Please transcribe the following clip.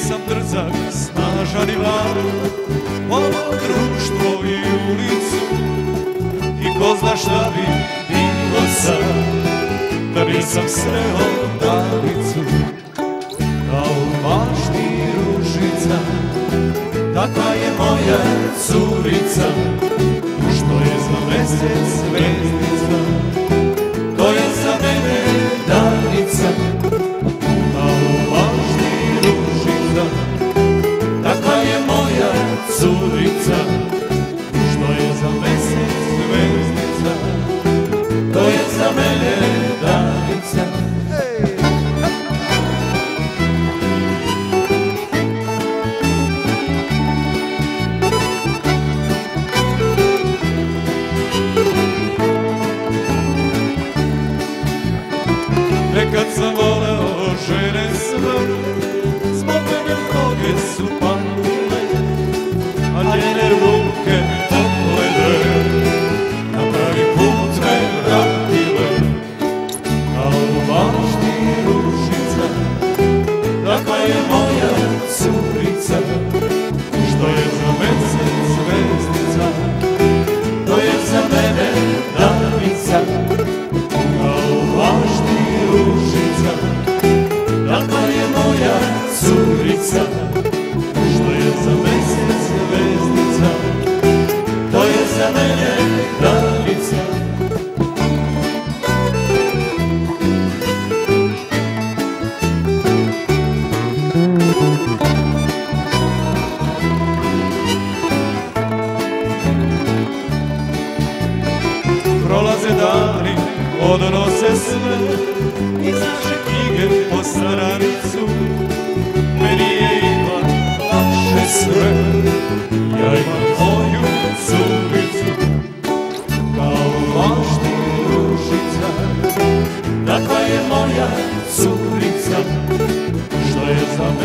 sam drzak, snažan i mlad, ovo društvo i ulicu, i ko zna šta bi bilo sad, da nisam sreo Danicu. Kao bašti ružica, takva je moja curica, što je za mesec zvezdica, to je za mene Danica. Kao bašti ružica, takva je moja curica, što je za mesec zvezdica, to je za mene Danica. Nekad sam voleo žene sve, zbog mene mnoge su patile, a njene ruke tople na pravi put me vratile. Kao bašti ružica, takva je moja curica, što je za mesec zvezdica, to je za mene Danica. Kao bašti ružica, takva je moja curica, što je za mesec zvezdica, to je za mene Danica. Prolaze dani, odnose sve iz naše knjige po stranicu. Meni je ipak lakše sve, ja imam moju curicu. Kao bašti ružica, takva je moja curica, što je za mene